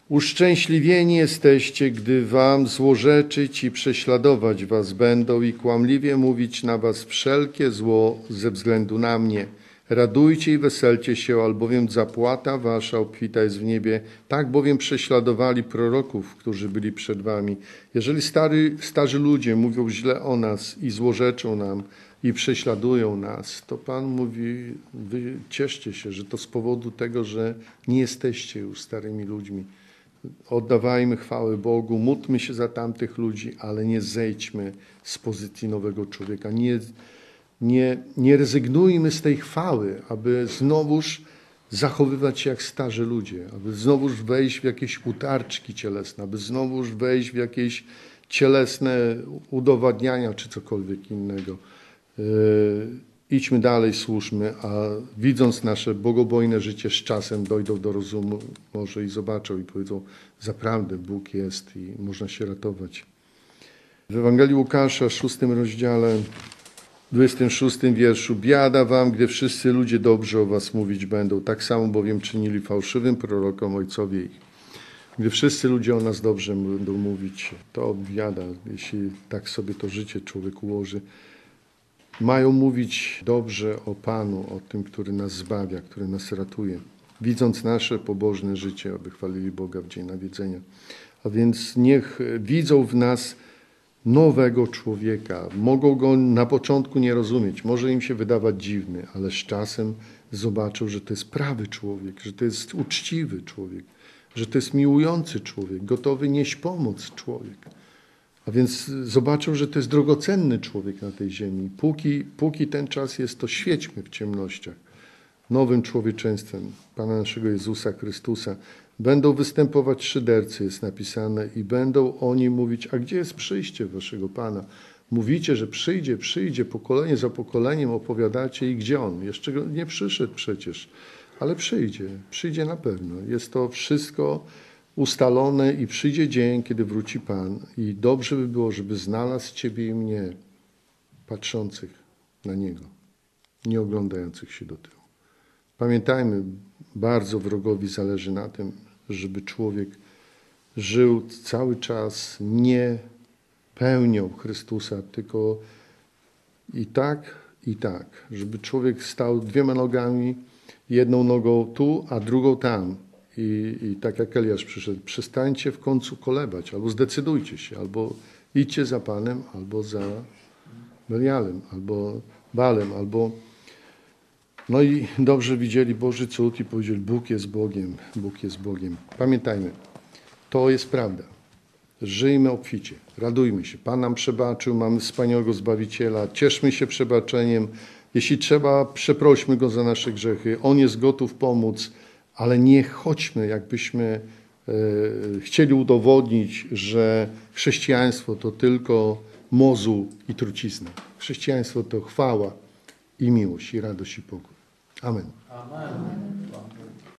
Uszczęśliwieni jesteście, gdy wam złorzeczyć i prześladować was będą i kłamliwie mówić na was wszelkie zło ze względu na mnie. Radujcie i weselcie się, albowiem zapłata wasza obfita jest w niebie. Tak bowiem prześladowali proroków, którzy byli przed wami. Jeżeli stary, starzy ludzie mówią źle o nas i złorzeczą nam i prześladują nas, to Pan mówi, wy cieszcie się, że to z powodu tego, że nie jesteście już starymi ludźmi. Oddawajmy chwałę Bogu, módlmy się za tamtych ludzi, ale nie zejdźmy z pozycji nowego człowieka. Nie, nie, nie rezygnujmy z tej chwały, aby znowuż zachowywać się jak starzy ludzie, aby znowuż wejść w jakieś utarczki cielesne, aby znowuż wejść w jakieś cielesne udowadniania czy cokolwiek innego. Yy, idźmy dalej, służmy, a widząc nasze bogobojne życie z czasem dojdą do rozumu może i zobaczą i powiedzą, zaprawdę Bóg jest i można się ratować. W Ewangelii Łukasza, szóstym rozdziale, dwudziestym szóstym wierszu. Biada wam, gdy wszyscy ludzie dobrze o was mówić będą. Tak samo bowiem czynili fałszywym prorokom ojcowie ich. Gdy wszyscy ludzie o nas dobrze będą mówić, to biada, jeśli tak sobie to życie człowiek ułoży. Mają mówić dobrze o Panu, o tym, który nas zbawia, który nas ratuje. Widząc nasze pobożne życie, aby chwalili Boga w dzień nawiedzenia. A więc niech widzą w nas nowego człowieka. Mogą go na początku nie rozumieć, może im się wydawać dziwny, ale z czasem zobaczą, że to jest prawy człowiek, że to jest uczciwy człowiek, że to jest miłujący człowiek, gotowy nieść pomoc człowiek. A więc zobaczą, że to jest drogocenny człowiek na tej ziemi. Póki, póki ten czas jest, to świećmy w ciemnościach. Nowym człowieczeństwem Pana naszego Jezusa Chrystusa. Będą występować szydercy, jest napisane, i będą oni mówić, a gdzie jest przyjście waszego Pana? Mówicie, że przyjdzie, przyjdzie, pokolenie za pokoleniem opowiadacie i gdzie On? Jeszcze nie przyszedł przecież, ale przyjdzie, przyjdzie na pewno. Jest to wszystko ustalone i przyjdzie dzień, kiedy wróci Pan i dobrze by było, żeby znalazł ciebie i mnie patrzących na Niego, nie oglądających się do tyłu. Pamiętajmy, bardzo wrogowi zależy na tym, żeby człowiek żył cały czas nie pełnią Chrystusa, tylko i tak, i tak. Żeby człowiek stał dwiema nogami, jedną nogą tu, a drugą tam. I, i tak jak Eliasz przyszedł, przestańcie w końcu kolebać, albo zdecydujcie się, albo idźcie za Panem, albo za Belialem, albo Balem, albo... No i dobrze widzieli Boży cud i powiedzieli, Bóg jest Bogiem, Bóg jest Bogiem. Pamiętajmy, to jest prawda. Żyjmy obficie, radujmy się. Pan nam przebaczył, mamy wspaniałego Zbawiciela, cieszmy się przebaczeniem. Jeśli trzeba, przeprośmy Go za nasze grzechy. On jest gotów pomóc, ale nie chodźmy, jakbyśmy e, chcieli udowodnić, że chrześcijaństwo to tylko mozuł i trucizna. Chrześcijaństwo to chwała i miłość, i radość, i pokój. Amen. Amen.